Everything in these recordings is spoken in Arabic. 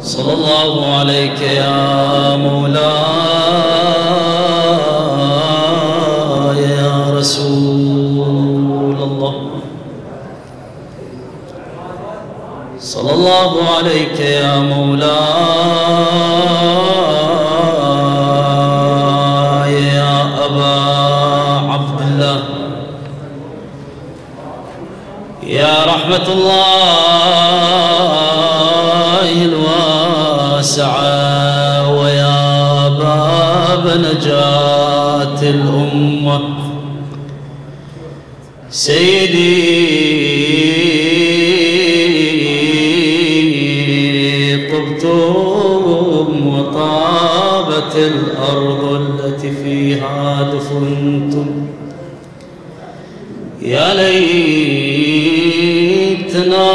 صلى الله عليك يا مولاي يا رسول الله. صلى الله عليك يا مولاي يا أبا عبد الله. يا رحمة الله الواسعة ويا باب نجاة الأمة، سيدي طبتم وطابت الأرض التي فيها دفنتم. يا ليتنا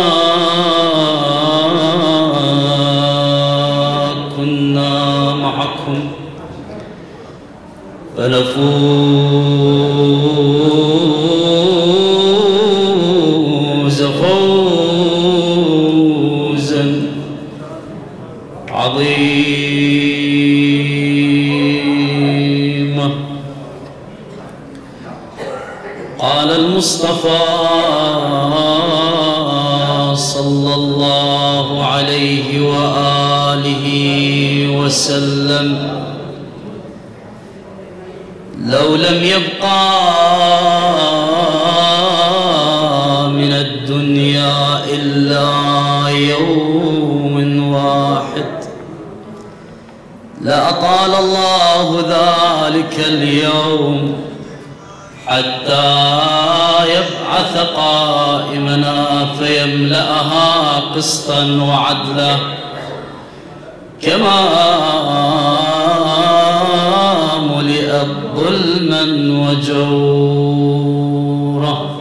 كنا معكم فنفوز فوزا عظيما. قال المصطفى صلى الله عليه وآله وسلم: لو لم يبقى من الدنيا إلا يوم واحد لأطال الله ذلك اليوم حتى يبعث قائمنا فيملأها قسطا وعدلا كما ملئت ظلما وجورا.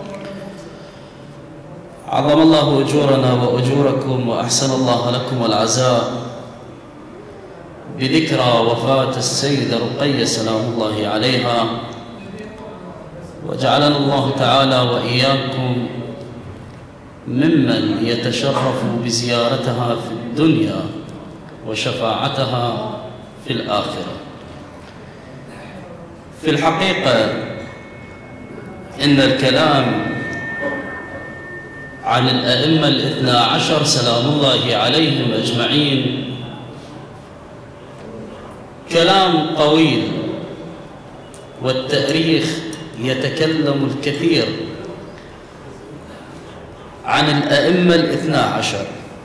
عظم الله أجورنا وأجوركم وأحسن الله لكم العزاء بذكرى وفاة السيدة رقية سلام الله عليها، وجعلنا الله تعالى وإياكم ممن يتشرف بزيارتها في الدنيا وشفاعتها في الآخرة. في الحقيقة إن الكلام عن الأئمة الاثنا عشر سلام الله عليهم أجمعين كلام طويل، والتاريخ يتكلم الكثير عن الأئمة الاثنا عشر.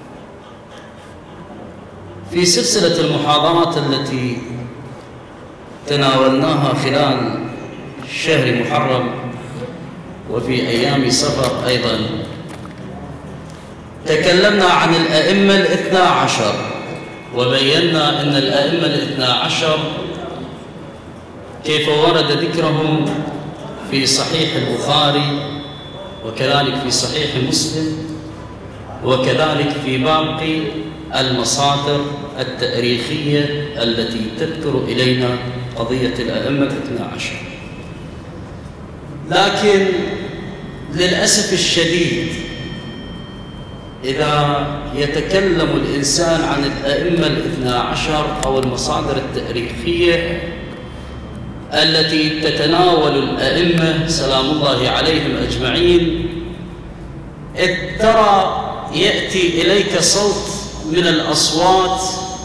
في سلسلة المحاضرات التي تناولناها خلال شهر محرم وفي أيام صفر أيضا تكلمنا عن الأئمة الاثنا عشر، وبينا أن الأئمة الاثنا عشر كيف ورد ذكرهم في صحيح البخاري وكذلك في صحيح مسلم وكذلك في باقي المصادر التاريخية التي تذكر إلينا قضية الأئمة الاثنا عشر. لكن للأسف الشديد إذا يتكلم الإنسان عن الأئمة الاثنا عشر أو المصادر التاريخية التي تتناول الأئمة سلام الله عليهم أجمعين، إذ ترى يأتي إليك صوت من الأصوات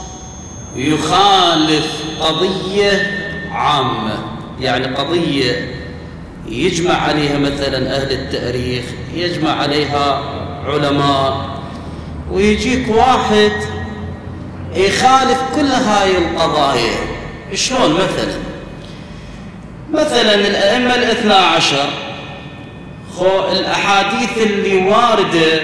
يخالف قضية عامة، يعني قضية يجمع عليها مثلا أهل التاريخ، يجمع عليها علماء، ويجيك واحد يخالف كل هاي القضايا. شلون؟ مثلا الأئمة الاثنا عشر، الأحاديث اللي واردة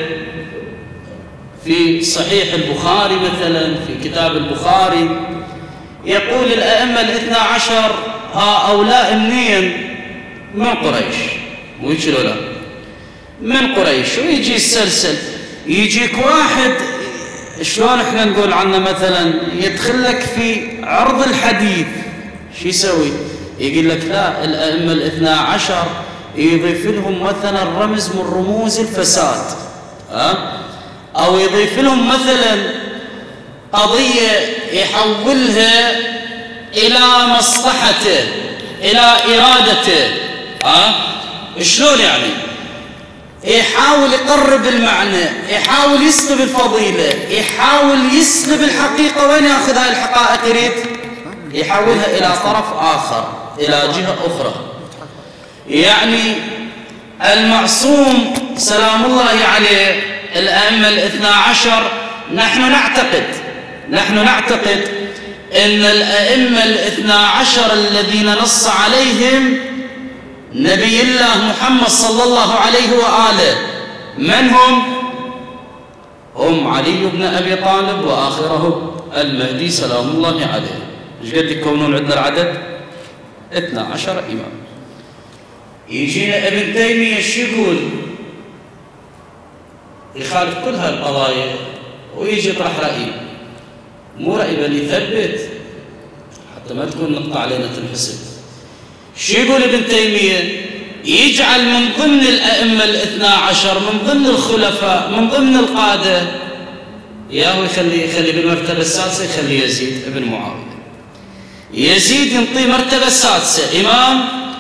في صحيح البخاري مثلا في كتاب البخاري يقول الأئمة الاثنا عشر هؤلاء منين؟ من قريش، مو هيك لا؟ من قريش. ويجي السلسل، يجيك واحد شلون احنا نقول عنه مثلا يدخل لك في عرض الحديث، شو يسوي؟ يقول لك لا، الأئمة الاثنا عشر يضيف لهم مثلا رمز من رموز الفساد، أو يضيف لهم مثلا قضية يحولها إلى مصلحته، إلى إرادته. شلون يعني؟ يحاول يقرب المعنى، يحاول يسلب الفضيلة، يحاول يسلب الحقيقة. وين ياخذ هاي الحقائق؟ يريد يحولها إلى طرف آخر، إلى جهة أخرى. يعني المعصوم سلام الله عليه، الأئمة الاثنا عشر، نحن نعتقد أن الأئمة الاثنا عشر الذين نص عليهم نبي الله محمد صلى الله عليه وآله، من هم؟ هم علي بن أبي طالب وآخرهم المهدي سلام الله عليه. ايش قد يكونون عندنا العدد؟ 12 إمام. يجينا ابن تيمية شو يقول؟ يخالف كل هالقضايا ويجي يطرح رأي، مو رأي بل يثبت حتى ما تكون نقطة علينا تنحسب. شو يقول ابن تيمية؟ يجعل من ضمن الأئمة الاثنا عشر، من ضمن الخلفاء، من ضمن القادة، ياهو يخلي بالمرتبة السادسة يخلي يزيد ابن معاوية. يزيد ينطيه مرتبة سادسة، إمام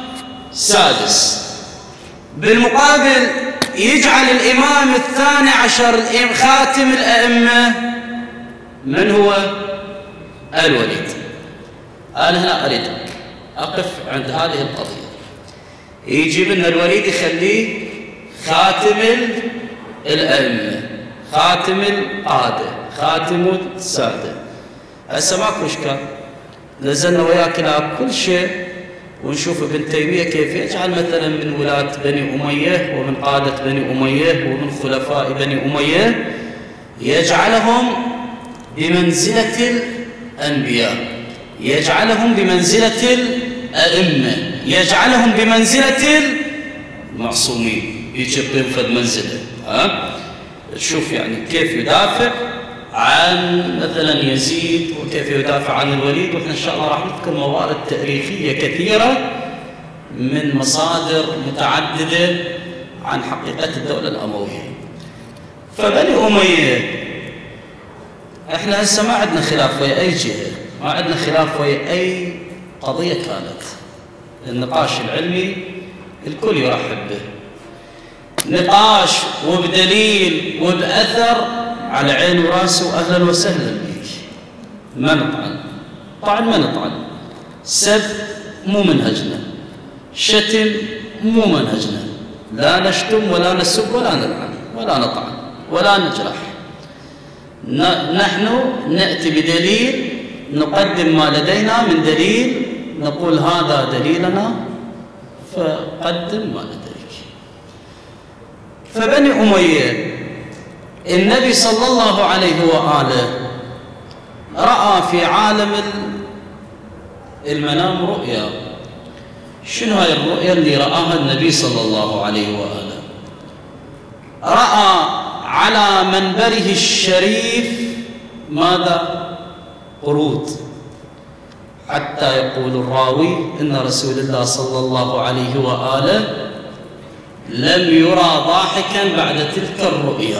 سادس. بالمقابل يجعل الإمام الثاني عشر خاتم الأئمة من هو؟ الوليد. أنا هنا أريد أقف عند هذه القضية. يجي منها الوليد يخليه خاتم الأئمة، خاتم القادة، خاتم السادة. هسه ماكو إشكال، نزلنا وياك إلى كل شيء ونشوف ابن تيمية كيف يجعل مثلا من ولاة بني أمية ومن قادة بني أمية ومن خلفاء بني أمية، يجعلهم بمنزلة الأنبياء، يجعلهم بمنزلة الأئمة، يجعلهم بمنزلة المعصومين، يجيب فد منزلة. تشوف يعني كيف يدافع عن مثلا يزيد وكيف يدافع عن الوليد. واحنا ان شاء الله راح نذكر موارد تاريخيه كثيره من مصادر متعدده عن حقيقه الدوله الامويه. فبني اميه احنا هسه ما عندنا خلاف ويا اي جهه، ما عندنا خلاف ويا اي قضيه كانت. النقاش العلمي الكل يرحب به، نقاش وبدليل وبأثر على عين وراس وأهلا وسهلا بك. ما نطعن، طعن ما نطعن، سب مو منهجنا، شتم مو منهجنا، لا نشتم ولا نسب ولا نلعن ولا نطعن ولا نجرح. نحن نأتي بدليل، نقدم ما لدينا من دليل، نقول هذا دليلنا فقدم ما لديك. فبني أمية النبي صلى الله عليه وآله رأى في عالم المنام رؤيا. شنو هاي الرؤيا اللي رآها النبي صلى الله عليه وآله؟ رأى على منبره الشريف ماذا؟ قرود، حتى يقول الراوي إن رسول الله صلى الله عليه وآله لم يرى ضاحكا بعد تلك الرؤيا.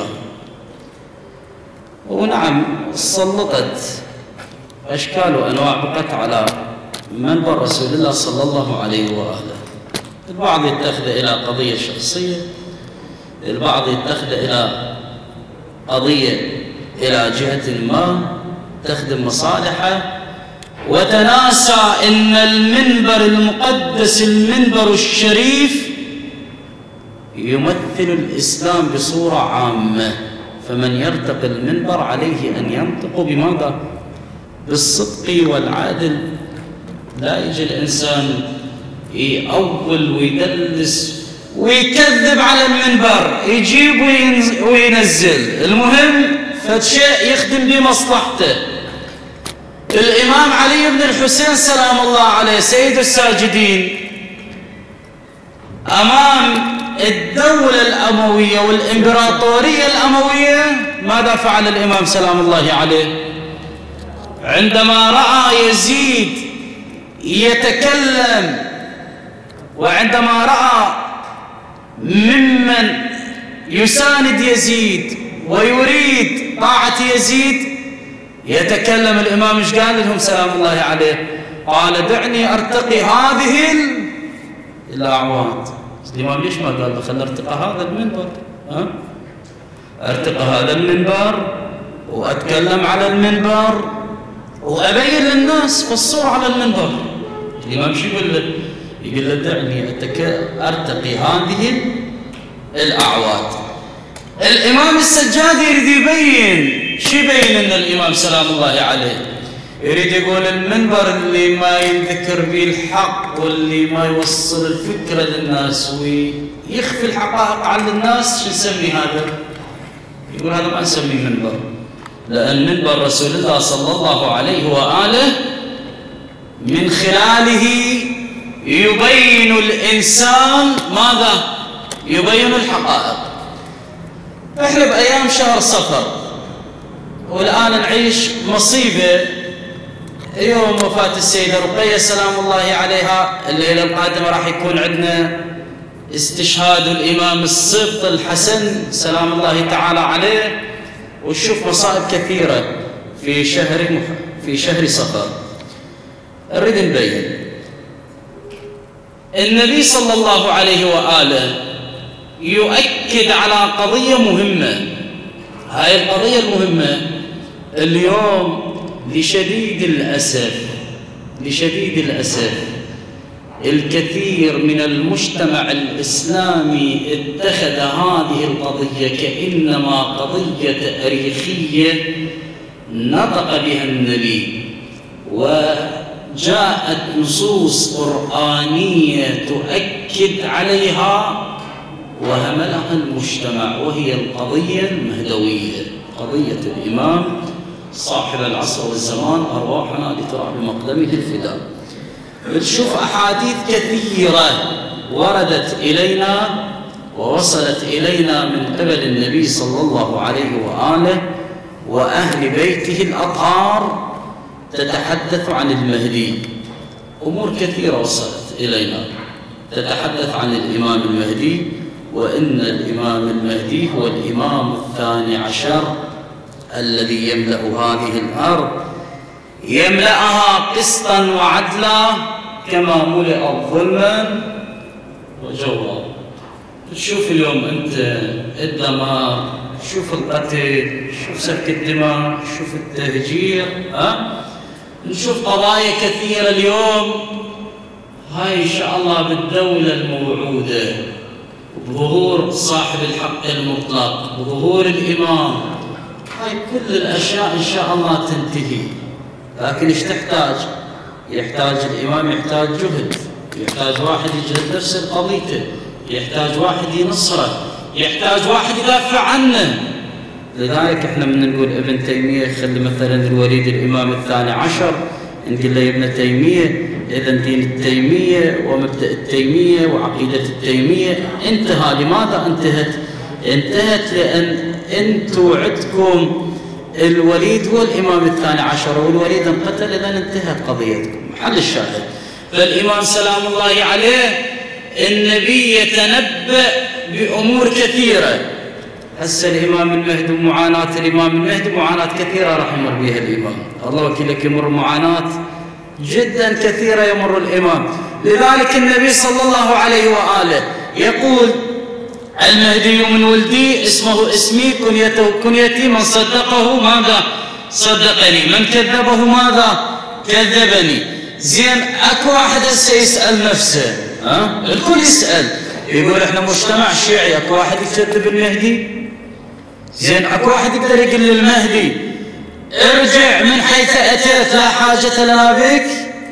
ونعم سلطت أشكال وأنواع بقت على منبر رسول الله صلى الله عليه وآله. البعض يتخذ إلى قضية شخصية، البعض يتخذ إلى قضية إلى جهة ما تخدم مصالحه، وتناسى إن المنبر المقدس، المنبر الشريف، يمثل الإسلام بصورة عامة. فمن يرتقي المنبر عليه أن ينطق بماذا؟ بالصدق والعدل. لا يجي الإنسان يأول ويدلس ويكذب على المنبر، يجيب وينزل، المهم فد شيء يخدم بمصلحته. الإمام علي بن الحسين سلام الله عليه سيد الساجدين أمام الدولة الأموية والإمبراطورية الأموية، ماذا فعل الإمام سلام الله عليه؟ عندما رأى يزيد يتكلم، وعندما رأى ممن يساند يزيد ويريد طاعة يزيد، يتكلم الإمام إيش قال لهم سلام الله عليه؟ قال دعني أرتقي هذه الأعواد. الإمام ليش ما قال له خل ارتقى هذا المنبر؟ ارتقى هذا المنبر وأتكلم على المنبر وأبين للناس في الصورة على المنبر. الإمام شو يقول له؟ يقول له دعني أرتقي هذه الأعواد. الإمام السجاد يريد يبين، شو يبين إن الإمام سلام الله عليه؟ يريد يقول المنبر اللي ما يذكر به الحق واللي ما يوصل الفكرة للناس ويخفي الحقائق عن الناس، شو نسمي هذا؟ يقول هذا ما نسميه منبر، لأن منبر رسول الله صلى الله عليه وآله من خلاله يبين الإنسان ماذا؟ يبين الحقائق. احنا بأيام شهر صفر والآن نعيش مصيبة. يوم وفاة السيدة رقية سلام الله عليها، الليلة القادمة راح يكون عندنا استشهاد الإمام السبط الحسن سلام الله تعالى عليه، ونشوف مصائب كثيرة في شهر صفر. نريد نبين النبي صلى الله عليه وآله يؤكد على قضية مهمة. هاي القضية المهمة اليوم لشديد الأسف الكثير من المجتمع الإسلامي اتخذ هذه القضية كأنما قضية تاريخية نطق بها النبي، وجاءت نصوص قرآنية تؤكد عليها وهملها المجتمع، وهي القضية المهدوية، قضية الإمام صاحب العصر والزمان أرواحنا لتراب مقدمه الفداء. نشوف أحاديث كثيرة وردت إلينا ووصلت إلينا من قبل النبي صلى الله عليه وآله وأهل بيته الأطهار تتحدث عن المهدي. أمور كثيرة وصلت إلينا تتحدث عن الإمام المهدي، وإن الإمام المهدي هو الإمام الثاني عشر الذي يملأ هذه الأرض، يملأها قسطا وعدلا كما ملئت ظلما وجورا. تشوف اليوم أنت الدمار، شوف القتل، شوف سفك الدماء، شوف التهجير، نشوف قضايا كثيرة اليوم. هاي إن شاء الله بالدولة الموعودة بظهور صاحب الحق المطلق، بظهور الإمام، هاي كل الأشياء إن شاء الله تنتهي. لكن إيش تحتاج؟ يحتاج الإمام، يحتاج جهد، يحتاج واحد يجهد نفسه بقضيته، يحتاج واحد ينصره، يحتاج واحد يدافع عنه. لذلك احنا من نقول ابن تيمية خلي مثلا الوليد الإمام الثاني عشر، نقول له يا ابن تيمية إذا دين التيمية ومبدأ التيمية وعقيدة التيمية انتهى. لماذا انتهت؟ انتهت لأن انتم عندكم الوليد هو الإمام الثاني عشر، والوليد انقتل، إذا انتهت قضيتكم. محل الشاهد فالإمام سلام الله عليه النبي يتنبأ بأمور كثيرة. هسه الإمام المهدي ومعاناة الإمام المهدي معاناة كثيرة راح يمر بها الإمام، الله وكيلك يمر معاناة جدا كثيرة يمر الإمام. لذلك النبي صلى الله عليه وآله يقول المهدي من ولدي اسمه اسمي كنيته كنيتي، من صدقه ماذا؟ صدقني، من كذبه ماذا؟ كذبني. زين اكو واحد هسه يسأل نفسه، الكل يسأل، يقول احنا مجتمع شيعي، اكو واحد يكذب المهدي؟ زين اكو واحد يقدر يقول للمهدي ارجع من حيث اتيت لا حاجة لنا بك؟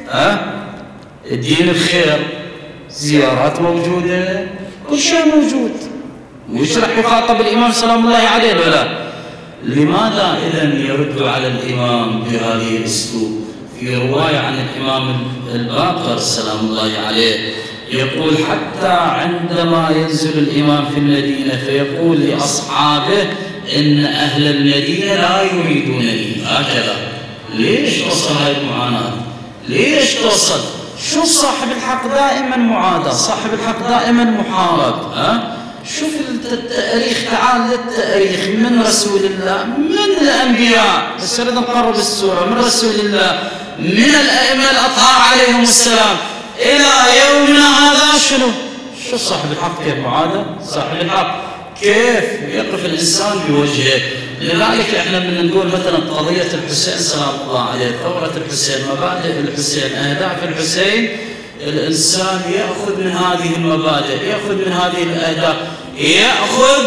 الدين بخير، زيارات موجودة، كل شيء موجود. وش راح يخاطب الإمام سلام الله عليه ولا؟ لماذا إذن يرد على الإمام بهذه الأسلوب؟ في رواية عن الإمام الباقر سلام الله عليه يقول حتى عندما ينزل الإمام في المدينة فيقول لأصحابه إن أهل المدينة لا يريدونني، هكذا. ليش توصل هاي المعاناة؟ ليش توصل؟ شو صاحب الحق دائما معادى، صاحب الحق دائما محارب، شوف التاريخ، تعال للتاريخ من رسول الله، من الأنبياء، بس نريد نقرب السورة، من رسول الله، من الأئمة الأطهار عليهم السلام إلى يومنا هذا. شو صاحب الحق يا أبو عادة؟ صاحب الحق كيف يقف الإنسان بوجهه. لذلك احنا من نقول مثلا قضية الحسين سلام الله عليه، ثورة الحسين، مبادئ الحسين، أهداف الحسين، الإنسان يأخذ من هذه المبادئ، يأخذ من هذه الأهداف، يأخذ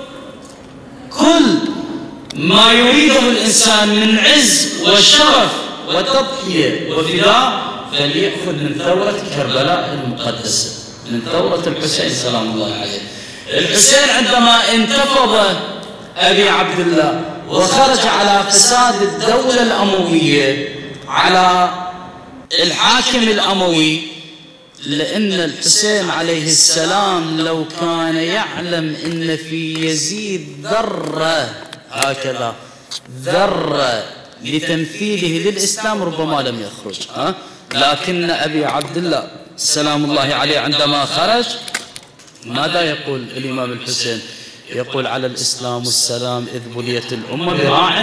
كل ما يريده الإنسان من عز وشرف وتضحية وفداء، فليأخذ من ثورة كربلاء المقدسة، من ثورة الحسين سلام الله عليه. الحسين عندما انتفض أبي عبد الله وخرج على فساد الدولة الأموية، على الحاكم الأموي، لأن الحسين عليه السلام لو كان يعلم أن في يزيد ذرة، هكذا ذرة لتمثيله للإسلام، ربما لم يخرج. لكن أبي عبد الله سلام الله عليه عندما خرج ماذا يقول الإمام الحسين؟ يقول على الإسلام والسلام إذ بليت الأمة براع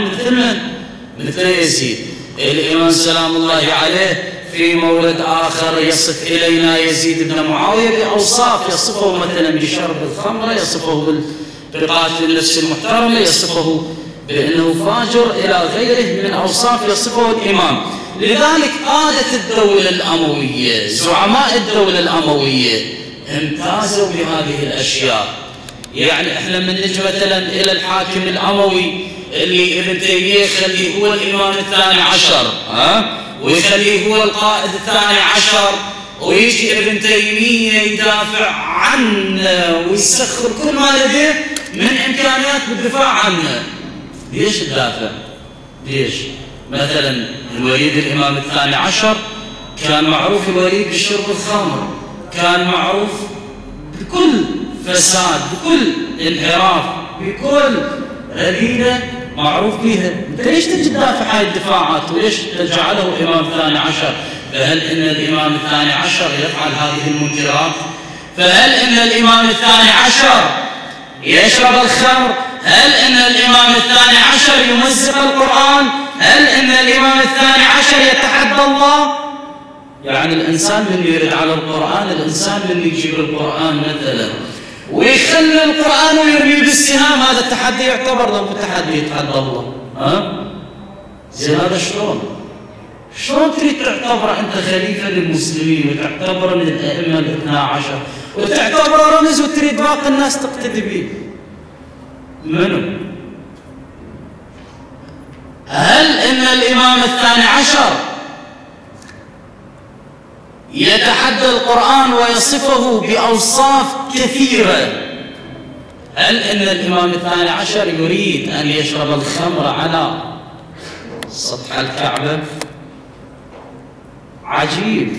مثل يزيد. الإمام سلام الله عليه في مورد آخر يصف إلينا يزيد بن معاوية بأوصاف، يصفه مثلا بشرب الخمر، يصفه بقاتل النفس المحترمة، يصفه بأنه فاجر، إلى غيره من أوصاف يصفه الإمام. لذلك قادة الدولة الأموية، زعماء الدولة الأموية امتازوا بهذه الأشياء. يعني احنا من نجي مثلا إلى الحاكم الأموي اللي ابن تيمية يخليه هو الإمام الثاني عشر، ويخليه هو القائد الثاني عشر، ويجي ابن تيمية يدافع عنه ويسخر كل ما لديه من إمكانيات بالدفاع عنه. ليش تدافع؟ ليش؟ مثلا الوليد الإمام الثاني عشر كان معروف الوليد بشرب الخمر، كان معروف بكل فساد، بكل انحراف، بكل رذيلة معروف بها. انت ليش تجي تدافع هاي الدفاعات وليش تجعله إمام ثاني عشر؟ فهل إن الإمام الثاني عشر يفعل هذه المنكرات؟ فهل إن الإمام الثاني عشر يشرب الخمر؟ هل إن الإمام الثاني عشر يمزق القرآن؟ هل إن الإمام الثاني عشر يتحدى الله؟ يعني الإنسان من يرد على القرآن، الإنسان من يجيب القرآن مثلا ويخلي القرآن ويرمي بالسهام، هذا التحدي يعتبر له تحدي يتحدى الله. زين هذا شلون تريد تعتبره أنت خليفة للمسلمين وتعتبره من الأئمة الاثنا عشر وتعتبره رمز وتريد باقي الناس تقتدي به؟ منو؟ هل إن الإمام الثاني عشر يتحدى القرآن ويصفه بأوصاف كثيرة؟ هل إن الإمام الثاني عشر يريد أن يشرب الخمر على سطح الكعبة؟ عجيب.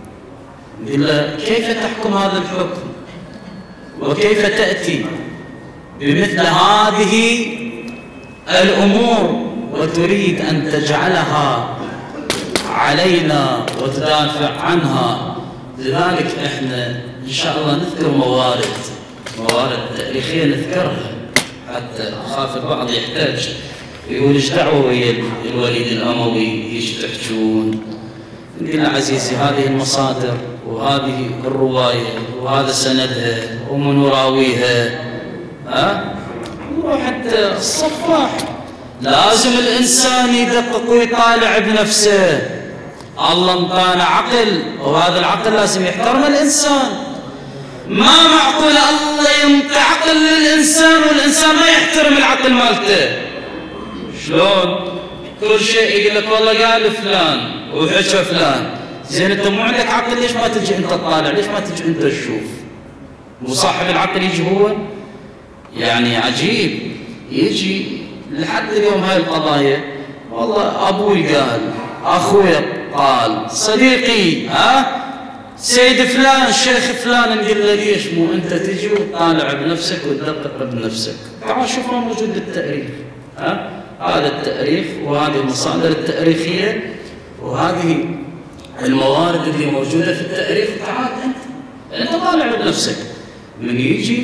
كيف تحكم هذا الحكم؟ وكيف تأتي بمثل هذه الأمور وتريد أن تجعلها علينا وتدافع عنها؟ لذلك احنا ان شاء الله نذكر موارد تاريخيه نذكرها، حتى اخاف البعض يحتاج يقول ايش دعوه ويا الوليد الاموي، ايش تحجون؟ نقول له عزيزي هذه المصادر وهذه الروايه وهذا سندها ومن راويها، وحتى الصفاح لازم الانسان يدقق ويطالع بنفسه. الله انطانا عقل وهذا العقل لازم يحترم الانسان. ما معقول الله ينطي عقل للانسان والانسان ما يحترم العقل مالته. شلون؟ كل شيء يقول لك والله قال فلان وحكى فلان. زين انت مو عندك عقل، ليش ما تجي انت تطالع؟ ليش ما تجي انت تشوف؟ وصاحب العقل يجي هو؟ يعني عجيب. يجي لحد اليوم هاي القضايا والله ابوي قال، اخوي قال، صديقي سيد فلان، الشيخ فلان، نقول له ليش مو انت تجي وتطالع بنفسك وتدقق بنفسك؟ تعال شوف ما موجود بالتاريخ. هذا التاريخ وهذه المصادر التاريخيه وهذه الموارد اللي موجوده في التاريخ. تعال انت طالع بنفسك. من يجي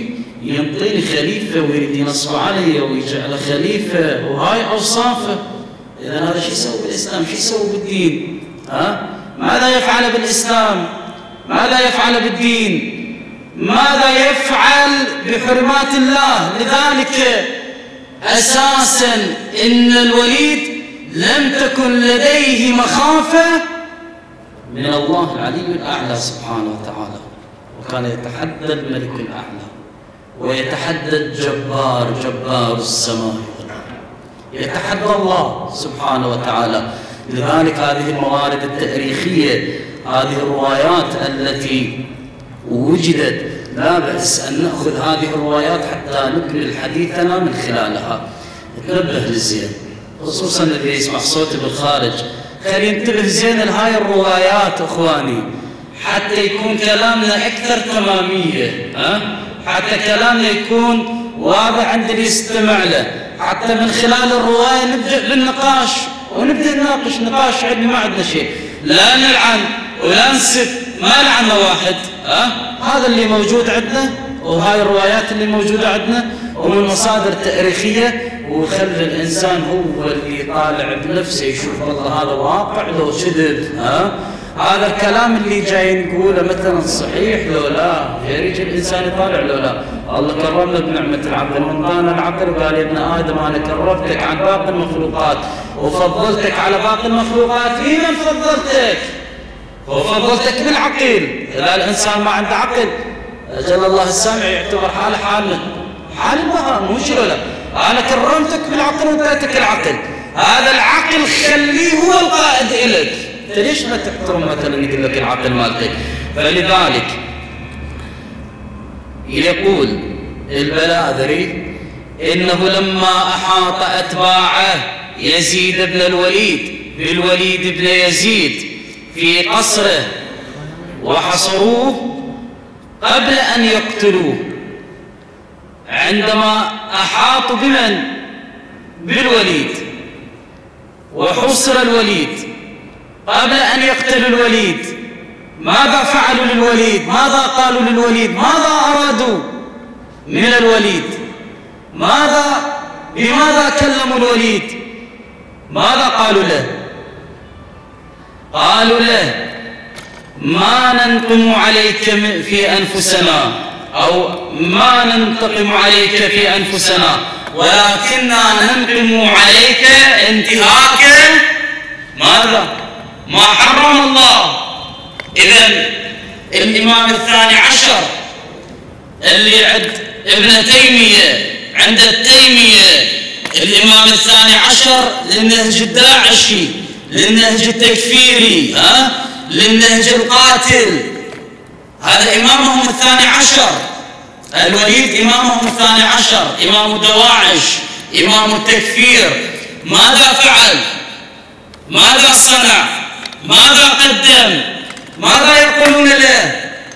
ينطيني خليفة ويريد ينصب علي ويجعله خليفة وهاي أوصافه. إذا هذا شو يسوي بالإسلام؟ شو يسوي بالدين؟ ماذا يفعل بالإسلام؟ ماذا يفعل بالدين؟ ماذا يفعل بحرمات الله؟ لذلك أساسا إن الوليد لم تكن لديه مخافة من الله العلي الأعلى سبحانه وتعالى، وكان يتحدى الملك الأعلى ويتحدى جبار السماء والأرض، يتحدى الله سبحانه وتعالى. لذلك هذه الموارد التاريخية، هذه الروايات التي وجدت، لا بأس أن نأخذ هذه الروايات حتى نكمل حديثنا من خلالها. نتنبه للزين، خصوصا الذي يسمع صوتي بالخارج، خلي ينتبه زين لهاي الروايات اخواني، حتى يكون كلامنا اكثر تماميه، حتى كلامنا يكون واضح عند اللي يستمع له، حتى من خلال الروايه نبدا بالنقاش ونبدا نناقش نقاش علمي، ما عندنا شيء، لا نلعن ولا نسب، ما لعنا واحد، هذا اللي موجود عندنا، وهاي الروايات اللي موجوده عندنا ومن مصادر تاريخيه، وخلي الإنسان هو اللي يطالع بنفسه يشوف والله هذا واقع لو كذب، هذا الكلام اللي جاي نقوله مثلا صحيح لو لا، يريد الإنسان يطالع لو لا. الله كرمنا بنعمة العقل، من ضان العقل وقال يا ابن آدم أنا كرمتك عن باقي المخلوقات وفضلتك على باقي المخلوقات. لمن فضلتك؟ وفضلتك بالعقل. إذا الإنسان ما عنده عقل أجل الله السامع يعتبر حاله حال البهائم، مش ولا؟ أنا كرمتك بالعقل وانتهتك العقل، هذا العقل خليه هو القائد إليك، أنت ليش ما تحترم مثلا يقول لك العقل مالتك؟ فلذلك يقول البلاذري إنه لما أحاط أتباعه يزيد بن الوليد بالوليد بن يزيد في قصره وحصروه قبل أن يقتلوه، عندما أحاطوا بمن؟ بالوليد، وحصر الوليد قبل أن يقتلوا الوليد، ماذا فعلوا للوليد؟ ماذا قالوا للوليد؟ ماذا أرادوا من الوليد؟ بماذا كلموا الوليد؟ ماذا قالوا له؟ قالوا له ما ننقم عليك في أنفسنا، أو ما ننتقم عليك في أنفسنا، ولكننا ننقم عليك انتهاك ماذا؟ ما حرم الله. إذن الإمام الثاني عشر اللي عند ابن تيمية، عند التيمية الإمام الثاني عشر للنهج الداعشي، للنهج التكفيري، للنهج القاتل، هذا إمامهم الثاني عشر. الوليد إمامهم الثاني عشر، إمام الدواعش، إمام التكفير. ماذا فعل؟ ماذا صنع؟ ماذا قدم؟ ماذا يقولون له؟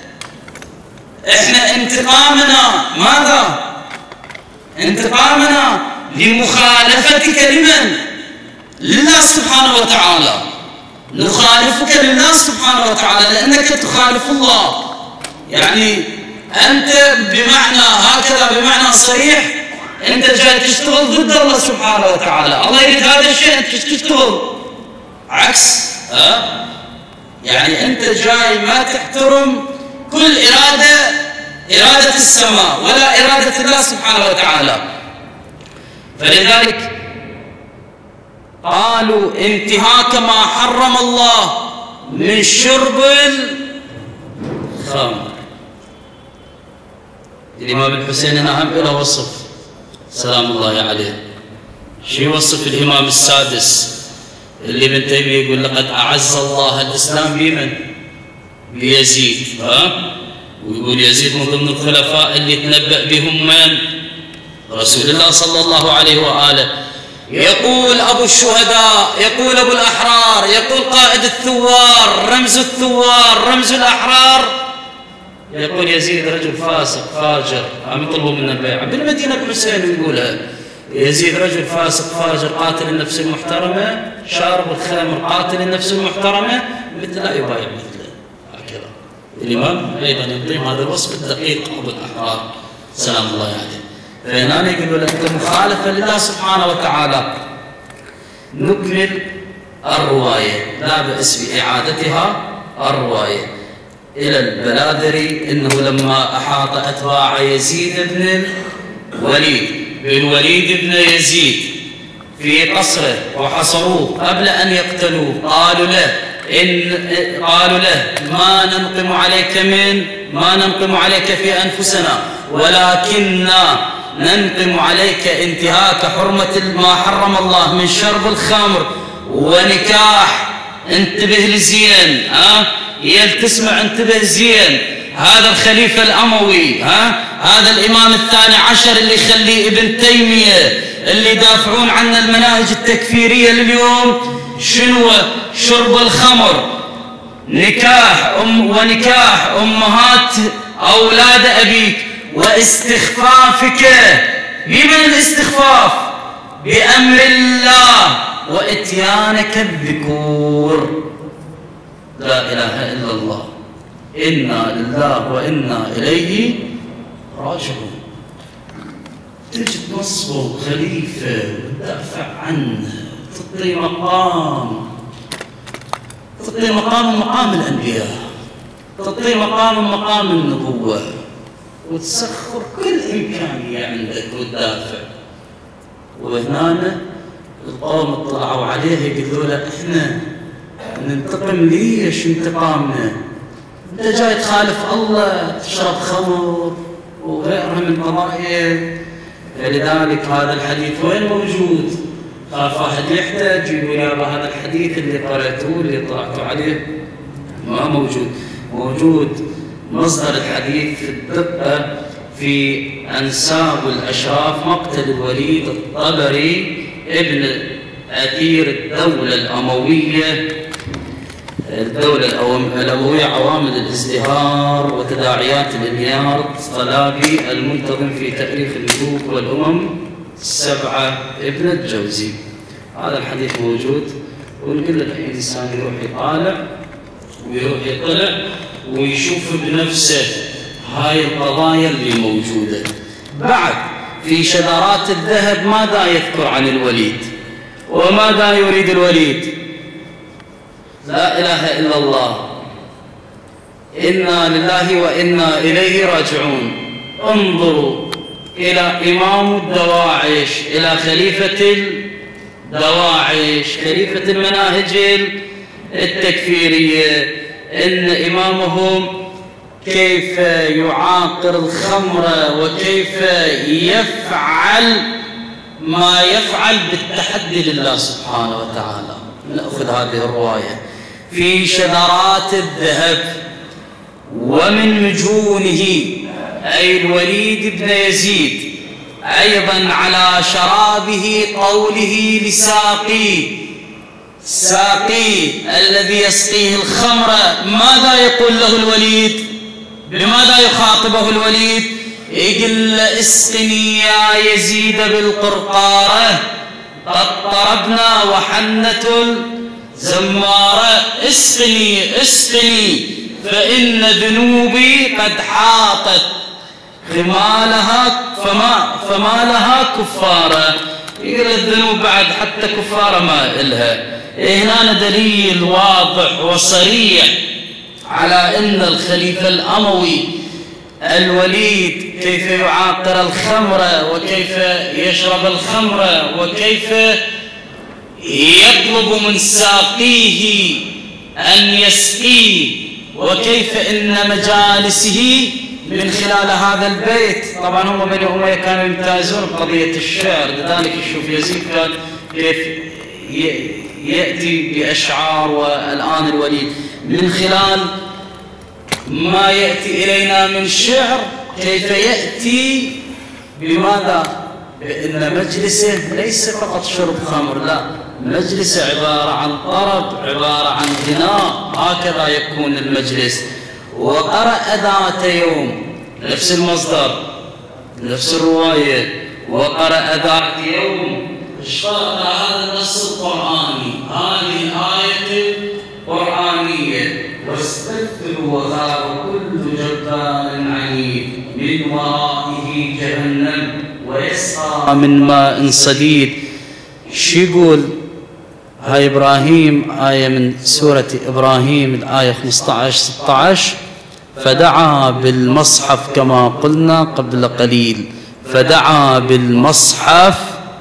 إحنا انتقامنا ماذا؟ انتقامنا لمخالفتك لمن؟ لله سبحانه وتعالى. نخالفك لله سبحانه وتعالى لأنك تخالف الله. يعني أنت بمعنى هكذا، بمعنى صريح، أنت جاي تشتغل ضد الله سبحانه وتعالى. الله يريد هذا الشيء أنت تشتغل عكس. يعني أنت جاي ما تحترم كل إرادة السماء ولا إرادة الله سبحانه وتعالى. فلذلك قالوا انتهاك ما حرم الله من شرب الخمر. الإمام الحسين هنا هم له وصف سلام الله عليه. شو يوصف الإمام السادس اللي ابن تيمية يقول لقد أعز الله الإسلام بمن؟ بيزيد. ويقول يزيد من ضمن الخلفاء اللي تنبأ بهم من؟ رسول الله صلى الله عليه وآله. يقول أبو الشهداء، يقول أبو الأحرار، يقول قائد الثوار، رمز الثوار، رمز الأحرار، يقول يزيد رجل فاسق فاجر، عم يطلبوا منا البيعة بالمدينة بحسين، يقولها يزيد رجل فاسق فاجر قاتل النفس المحترمة، شارب الخمر قاتل النفس المحترمة، مثل لا يبايع مثله. هكذا الإمام أيضا يعطيهم هذا الوصف الدقيق أبو الأحرار. سلام الله عليه. فهنا يقولوا له أنت مخالفة لله سبحانه وتعالى. نكمل الرواية، لا بأس بإعادتها الرواية. إلى البلاذري إنه لما أحاط أتباع يزيد بن الوليد بن يزيد في قصره وحصروه قبل أن يقتلوه، قالوا له ما ننقم عليك في أنفسنا، ولكننا ننقم عليك انتهاك حرمة ما حرم الله من شرب الخمر ونكاح. انتبه لزين، تسمع، انتبه زين. هذا الخليفة الأموي، هذا الإمام الثاني عشر اللي يخليه ابن تيمية، اللي يدافعون عن المناهج التكفيرية لليوم، شنو؟ شرب الخمر، ونكاح أمهات أولاد أبيك، واستخفافك. بمن الاستخفاف؟ بأمر الله، وإتيانك الذكور. لا إله إلا الله. إنا لله وإنا إليه راجعون. تجي تنصبه خليفة وتدافع عنه، تعطي مقام مقام الأنبياء، تعطي مقام النبوة، وتسخر كل إمكانية عندك وتدافع. وهنا القوم اطلعوا عليه يقولوا له احنا ننتقم ليش انتقامنا؟ انت جاي تخالف الله، تشرب خمر وغيرها من قضايا. فلذلك هذا الحديث وين موجود؟ خاف واحد يحتاج يقول يا هذا الحديث اللي قرأتوه اللي طلعتوا عليه ما موجود مصدر الحديث في الدقة في أنساب الأشراف مقتل الوليد الطبري ابن أثير الدولة الأموية عوامل الازدهار وتداعيات الانهيار، الطلابي المنتظم في تاريخ الملوك والأمم السبعة ابن الجوزي. هذا الحديث موجود، ونقول لك أي إنسان يروح يطالع ويروح يطلع ويشوف بنفسه هاي القضايا اللي موجودة. بعد في شذرات الذهب ماذا يذكر عن الوليد وماذا يريد الوليد؟ لا إله إلا الله، إنا لله وإنا إليه راجعون. انظروا إلى إمام الدواعش، إلى خليفة الدواعش، خليفة المناهج التكفيرية، إن إمامهم كيف يعاقر الخمر وكيف يفعل ما يفعل بالتحدي لله سبحانه وتعالى. نأخذ هذه الرواية في شذرات الذهب. ومن مجونه أي الوليد بن يزيد أيضا على شرابه قوله ساقي الذي يسقيه الخمر. ماذا يقول له الوليد؟ بماذا يخاطبه الوليد؟ يقول اسقني يا يزيد بالقرقارة، قد طربنا وحنة الزمارة. اسقني فإن ذنوبي قد حاطت خمالها فما لها كفارة. يقول الذنوب بعد حتى كفارة ما إلها. هنا دليل واضح وصريح على أن الخليفة الأموي الوليد كيف يعاقر الخمر وكيف يشرب الخمر وكيف يطلب من ساقيه أن يسقيه، وكيف إن مجالسه من خلال هذا البيت. طبعا هم بني أمية كانوا يمتازون بقضية الشعر، لذلك شوف يزيد كان كيف يأتي بأشعار. والآن الوليد من خلال ما يأتي إلينا من شعر كيف يأتي بماذا؟ بأن مجلسه ليس فقط شرب خمر، لا، مجلسه عبارة عن طرب، عبارة عن غناء، هكذا يكون المجلس. وقرأ ذات يوم، نفس المصدر نفس الرواية، وقرأ ذات يوم اشترط هذا النص القرآني، هذه الآية القرآنية، واستغفروا وخاب كل جبار عنيد من ورائه جهنم ويسقى من ماء صديد. شو يقول؟ هاي إبراهيم، آية من سورة إبراهيم الآية 15-16: فدعا بالمصحف كما قلنا قبل قليل، فدعا بالمصحف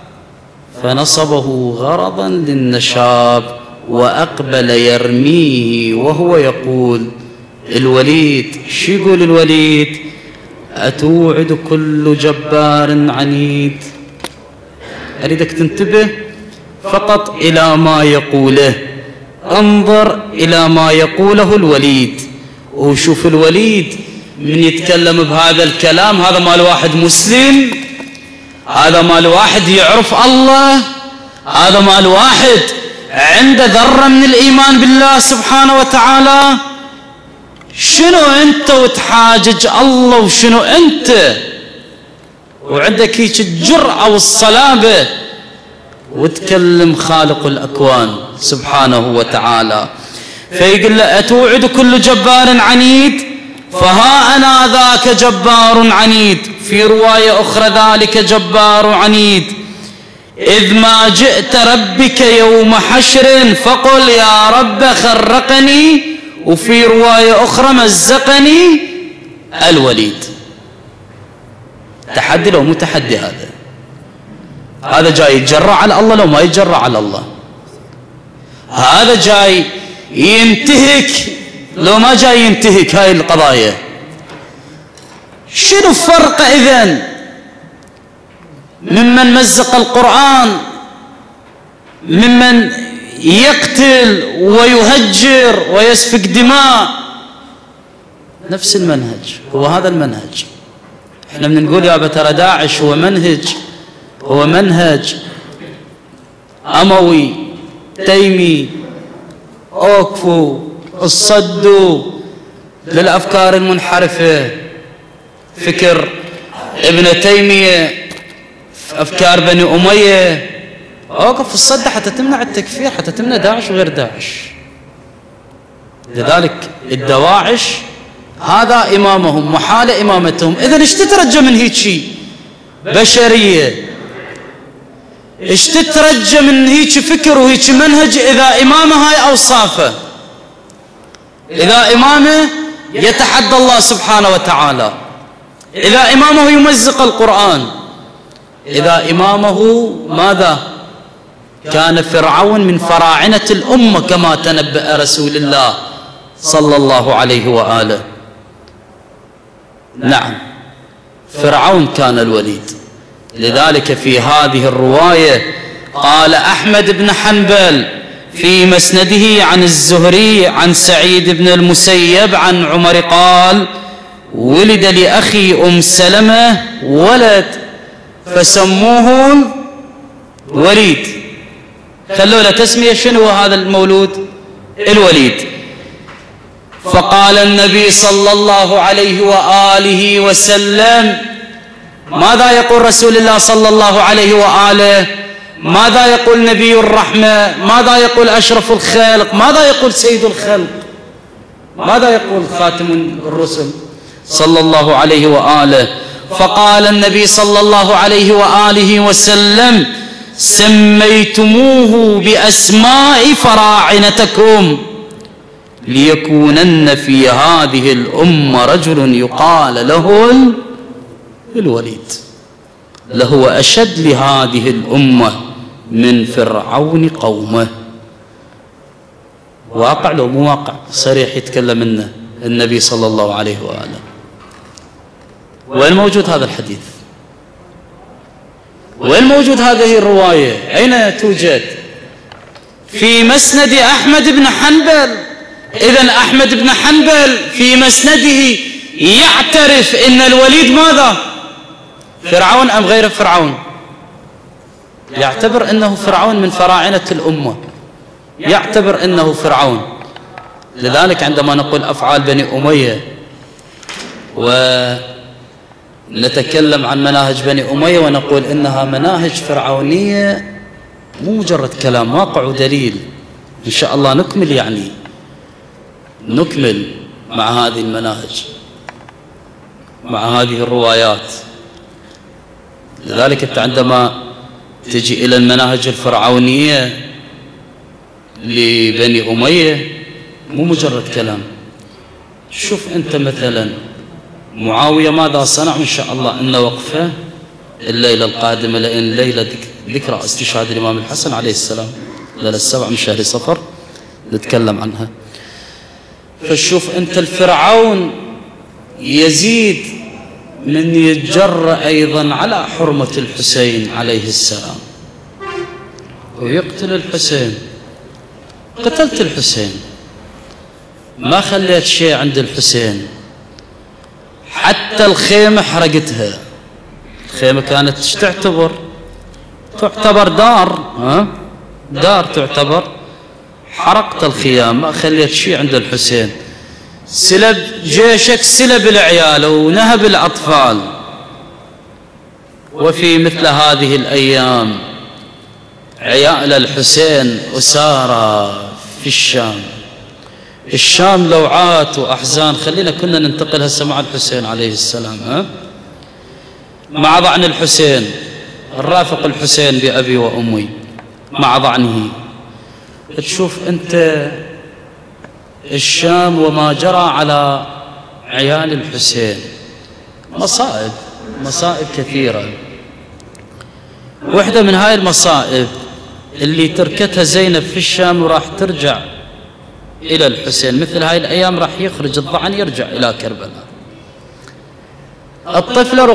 فنصبه غرضا للنشاب وأقبل يرميه وهو يقول. الوليد شو يقول الوليد؟ أتوعد كل جبار عنيد. أريدك تنتبه فقط إلى ما يقوله، انظر إلى ما يقوله الوليد، وشوف الوليد من يتكلم بهذا الكلام هذا مال واحد مسلم، هذا مال واحد يعرف الله، هذا مال واحد عنده ذرة من الإيمان بالله سبحانه وتعالى. شنو أنت وتحاجج الله؟ وشنو أنت وعندك هيك الجرأة والصلابة وتكلم خالق الأكوان سبحانه وتعالى؟ فيقول له أتوعد كل جبار عنيد، فها أنا ذاك جبار عنيد. في رواية أخرى ذلك جبار عنيد، إذ ما جئت ربك يوم حشر فقل يا رب خرقني. وفي رواية أخرى مزقني الوليد. تحدي لو مو تحدي؟ هذا جاي يتجرأ على الله لو ما يتجرأ على الله، هذا جاي ينتهك لو ما جاي ينتهك هاي القضايا. شنو الفرق إذن ممن مزق القرآن، ممن يقتل ويهجر ويسفك دماء؟ نفس المنهج، هو هذا المنهج. احنا بنقول يا ترى داعش هو منهج أموي تيمي أوقفوا الصدوا للأفكار المنحرفة. فكر ابن تيمية، أفكار بني أمية، أوقف الصد حتى تمنع التكفير، حتى تمنع داعش وغير داعش. لذلك الدواعش هذا إمامهم محال إمامتهم. إذن ايش تترجى من هيك شيء بشرية؟ ايش تترجى من هيك فكر وهيك منهج إذا إمامه هاي أوصافه، إذا إمامه يتحدى الله سبحانه وتعالى، إذا إمامه يمزق القرآن، إذا إمامه ماذا؟ كان فرعون من فراعنة الأمة كما تنبأ رسول الله صلى الله عليه وآله. نعم فرعون كان الوليد. لذلك في هذه الرواية قال أحمد بن حنبل في مسنده عن الزهري عن سعيد بن المسيب عن عمر قال: ولد لأخي سلمة ولد فسموه الوليد. خلوا له تسمية. شنو هذا المولود؟ الوليد. فقال النبي صلى الله عليه وآله وسلم: ماذا يقول رسول الله صلى الله عليه وآله؟ ماذا يقول نبي الرحمة؟ ماذا يقول أشرف الخلق؟ ماذا يقول سيد الخلق؟ ماذا يقول خاتم الرسل صلى الله عليه وآله؟ فقال النبي صلى الله عليه وآله وسلم: سميتموه بأسماء فراعنتكم ليكونن في هذه الأمة رجل يقال له الوليد، لهو أشد لهذه الأمة من فرعون قومه. واقع لو مو واقع؟ صريح يتكلم منه النبي صلى الله عليه وآله. وين موجود هذا الحديث؟ وين موجود هذه الرواية؟ أين توجد؟ في مسند أحمد بن حنبل. إذن أحمد بن حنبل في مسنده يعترف إن الوليد ماذا؟ فرعون أم غير فرعون؟ يعتبر أنه فرعون من فراعنة الأمة، يعتبر أنه فرعون. لذلك عندما نقول أفعال بني أمية ونتكلم عن مناهج بني أمية ونقول إنها مناهج فرعونية، مو مجرد كلام، واقع ودليل. إن شاء الله نكمل مع هذه المناهج، مع هذه الروايات. لذلك أنت عندما تجي إلى المناهج الفرعونية لبني أمية مو مجرد كلام. شوف أنت مثلا معاوية ماذا صنع، إن شاء الله أن وقفه الليلة القادمة، لأن ليلة ذكرى استشهاد الإمام الحسن عليه السلام، ليلة 7 من شهر صفر نتكلم عنها. فشوف أنت الفرعون يزيد من يتجرأ أيضا على حرمة الحسين عليه السلام ويقتل الحسين. قتلت الحسين، ما خليت شيء عند الحسين، حتى الخيمة حرقتها. الخيمة كانت تعتبر دار، دار تعتبر. حرقت الخيام، ما خليت شيء عند الحسين. سلب جيشك، سلب العيال ونهب الأطفال. وفي مثل هذه الأيام عيال الحسين أسارى في الشام. الشام لوعات وأحزان. خلينا كنا ننتقل هسه مع الحسين عليه السلام، مع ضعن الحسين، الرافق الحسين بأبي وأمي مع ضعنه. تشوف أنت الشام وما جرى على عيال الحسين، مصائب كثيرة. واحدة من هاي المصائب اللي تركتها زينب في الشام وراح ترجع إلى الحسين، مثل هاي الأيام راح يخرج الضعن يرجع إلى كربلاء. الطفلة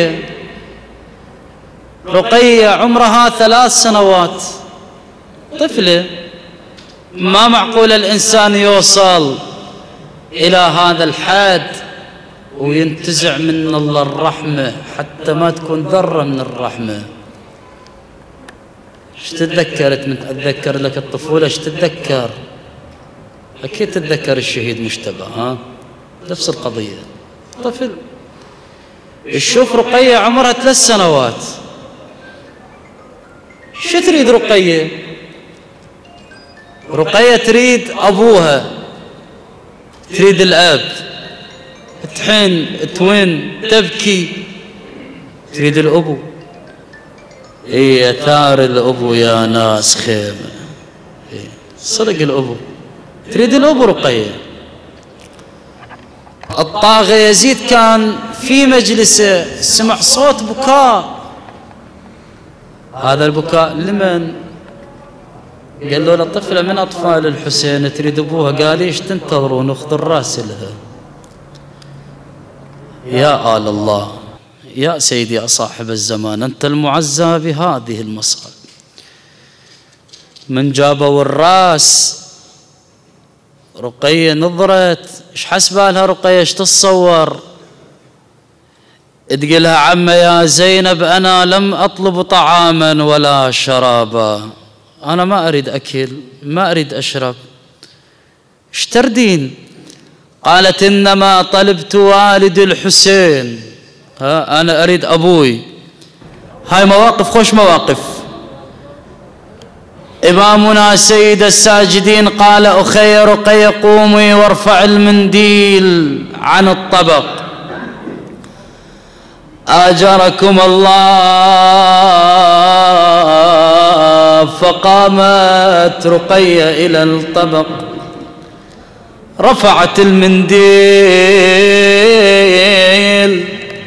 رقية عمرها 3 سنوات، طفلة. ما معقول الإنسان يوصل إلى هذا الحد وينتزع من الله الرحمة حتى ما تكون ذرة من الرحمة. ايش تتذكرت من أتذكر لك الطفولة؟ ايش تتذكر؟ أكيد تتذكر الشهيد مجتبى، نفس القضية، طفل. شوف رقية عمرها 3 سنوات، شو تريد رقية؟ رقية تريد أبوها، تريد الأب، تحن توين تبكي، تريد الأبو. إيه ثار الأبو يا ناس خيمة، صدق الأبو، تريد الأبو رقية. الطاغية يزيد كان في مجلسه سمع صوت بكاء. هذا البكاء لمن؟ قال له الطفلة من أطفال الحسين تريد أبوها. قال ايش تنتظرون؟ نأخذ الراس لها. يا آل الله، يا سيدي يا صاحب الزمان، أنت المعزى بهذه المصائب. من جابوا الراس رقية نظرت، ايش حسبالها رقية؟ ايش تتصور؟ تقلها عمه يا زينب أنا لم أطلب طعاما ولا شرابا، أنا ما أريد أكل، ما أريد أشرب. ايش تردين؟ قالت إنما طلبت والد الحسين، أنا أريد أبوي. هاي مواقف، خوش مواقف. إمامنا سيد الساجدين قال أخي رقية قومي وارفع المنديل عن الطبق، آجركم الله. فقامت رقية إلى الطبق، رفعت المنديل،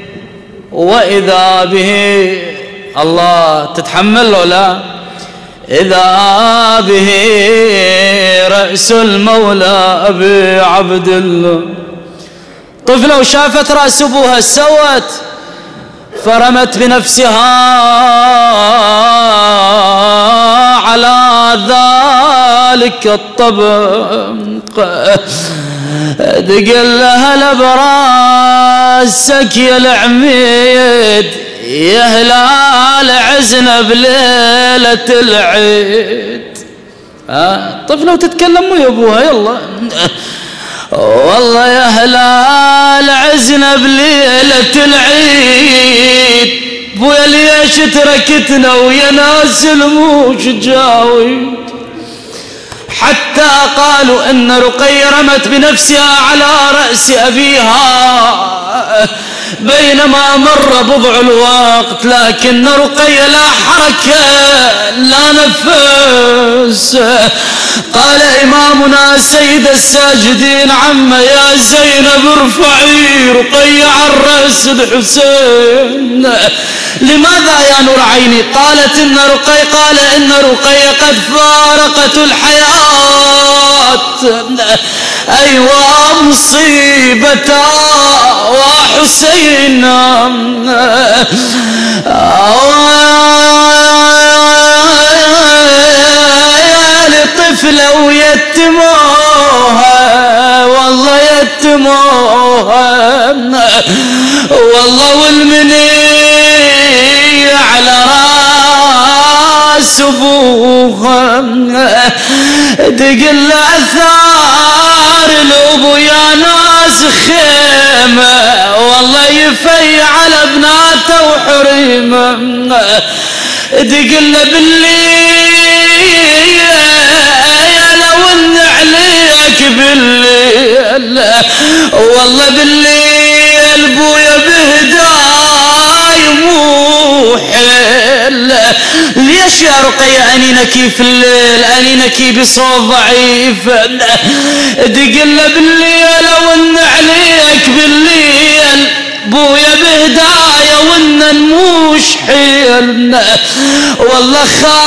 وإذا به الله تتحمل له لا، إذا به رأس المولى أبي عبد الله. طفلة وشافت رأس أبوها سوت، فرمت بنفسها على ذلك الطبق، تقول لها لبراسك يا العميد، يا هلال عزنا بليلة العيد. طفلة وتتكلم ويا ابوها، يلا والله يا هلال عزنا بليلة العيد، بويا ليش تركتنا ويا ناس الموج جاوي، حتى قالوا أن رقية رمت بنفسها على رأس أبيها بينما مر بضع الوقت، لكن رقية لا حركة لا نفس. قال إمامنا سيد الساجدين: عم يا زينب ارفعي رقية عن رأس الحسين. لماذا يا نور عيني؟ قال إن رقية قد فارقت الحياة. أيوة مصيبتا وحسين لطفلة ويتموها، والله يتموها، والله والمني على راس ابوها. تقل اثار الابو يا ناس خيمه، والله يفيع على بناته وحريمه. تقل بالليل لو ان عليك بالليل، والله بالليل بويا بهداي مو حيل. ليش يا رقية أنينكي في الليل، أنينكي بصوت ضعيف؟ تقل بالليل لو ان عليك بالليل بويا بهدايا وإن موش حيل. والله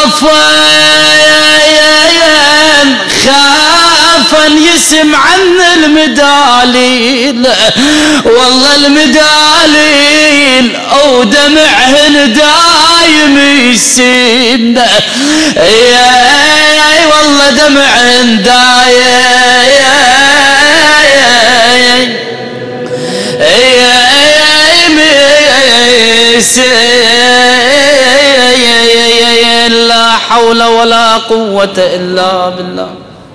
خافا يسم عن المداليل، والله المداليل أو دمعهن دايم يسين. والله دمعهن دايم لا حول ولا قوة إلا بالله.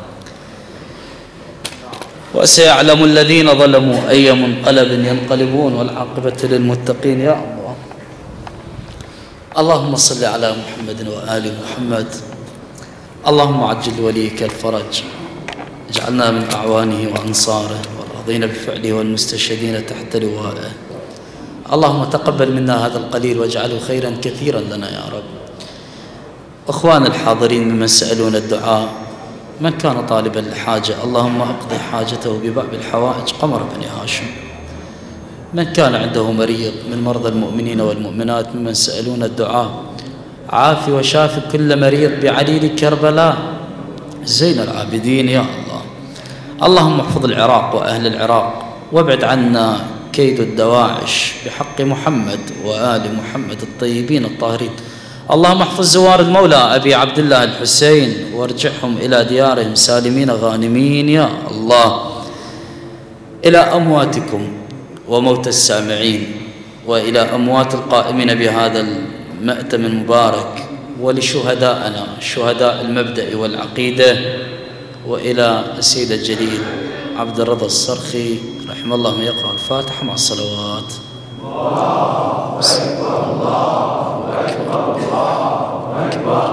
وسيعلم الذين ظلموا أي منقلب ينقلبون والعاقبة للمتقين. يا الله، اللهم صل على محمد وآل محمد. اللهم عجل وليك الفرج، اجعلنا من أعوانه وأنصاره والراضين بفعله والمستشهدين تحت لوائه. اللهم تقبل منا هذا القليل واجعله خيرا كثيرا لنا يا رب. أخوان الحاضرين ممن سألون الدعاء، من كان طالبا لحاجة اللهم أقضي حاجته بباب الحوائج قمر بن هاشم. من كان عنده مريض من مرضى المؤمنين والمؤمنات ممن سألون الدعاء، عافي وشافي كل مريض بعليل كربلاء زين العابدين يا الله. اللهم احفظ العراق وأهل العراق وابعد عنا كيد الدواعش بحق محمد وآل محمد الطيبين الطاهرين. اللهم احفظ زوار المولى أبي عبد الله الحسين وارجعهم إلى ديارهم سالمين غانمين يا الله. إلى أمواتكم وموت السامعين، وإلى أموات القائمين بهذا المأتم المبارك، ولشهدائنا شهداء المبدأ والعقيدة، وإلى السيد الجليل عبد الرضا الصرخي رحمه الله من يقرأ الفاتحة مع الصلوات. الله أكبر الله أكبر الله أكبر.